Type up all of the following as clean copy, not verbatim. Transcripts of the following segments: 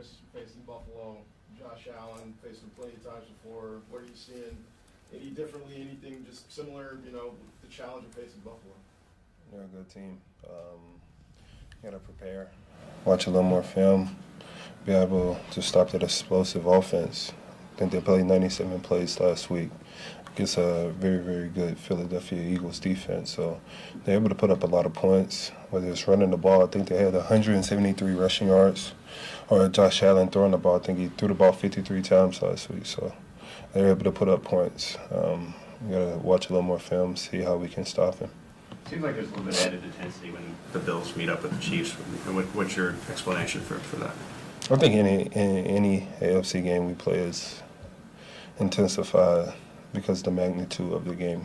Chris, facing Buffalo, Josh Allen, faced him plenty of times before. What are you seeing? Any differently? Anything just similar? You know, the challenge of facing Buffalo. They're a good team. Got to prepare, watch a little more film, be able to stop that explosive offense. I think they played 97 plays last week against a very, very good Philadelphia Eagles defense. So they're able to put up a lot of points, whether it's running the ball. I think they had 173 rushing yards. Or Josh Allen throwing the ball. I think he threw the ball 53 times last week. So they're able to put up points. We got to watch a little more film, see how we can stop him. Seems like there's a little bit of added intensity when the Bills meet up with the Chiefs. What's your explanation for that? I think any AFC game we play is intensified because of the magnitude of the game.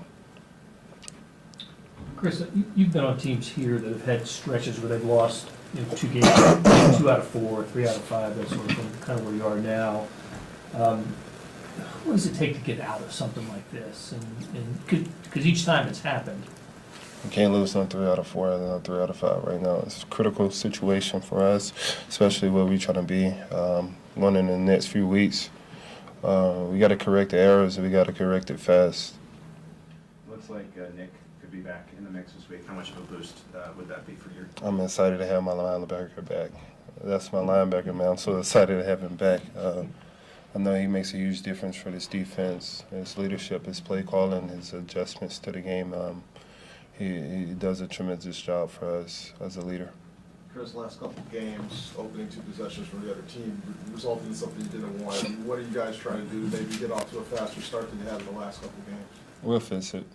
Chris, you've been on teams here that have had stretches where they've lost 2 games, 2 out of 4, 3 out of 5, that sort of thing, kind of where you are now. What does it take to get out of something like this? And because each time it's happened. We can't lose on 3 out of 4 and on 3 out of 5 right now. It's a critical situation for us, especially where we're trying to be going in the next few weeks. We got to correct the errors and we got to correct it fast. Looks like Nick could be back in the mix this week. How much of a boost would that be for you? I'm excited to have my linebacker back. That's my linebacker, man. I'm so excited to have him back. I know he makes a huge difference for this defense. His leadership, his play calling, his adjustments to the game. He does a tremendous job for us as a leader. Chris, last couple of games, opening 2 possessions from the other team, resulted in something you didn't want. I mean, what are you guys trying to do to maybe get off to a faster start than you had in the last couple of games? We'll fix it.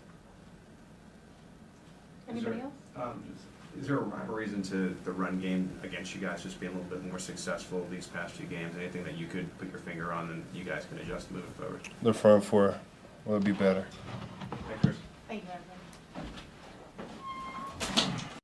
Anybody else? Is there a rhyme or reason to the run game against you guys just being a little bit more successful these past few games? Anything that you could put your finger on and you guys can adjust moving forward? The front 4 will be better. Thanks, Chris. Thank you, everyone.